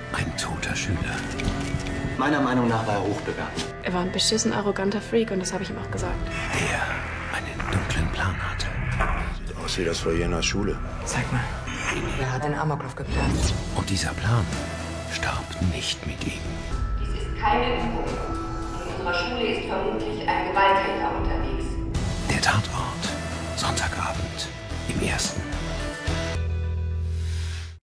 Ein toter Schüler. Meiner Meinung nach war er hochbegabt. Er war ein beschissen arroganter Freak und das habe ich ihm auch gesagt. Der einen dunklen Plan hatte. Sieht aus wie das Foyer in der Schule. Zeig mal. Wer hat den Amoklauf geplant? Und dieser Plan starb nicht mit ihm. Dies ist keine Übung. In unserer Schule ist vermutlich ein Gewalttäter unterwegs. Der Tatort. Sonntagabend im Ersten.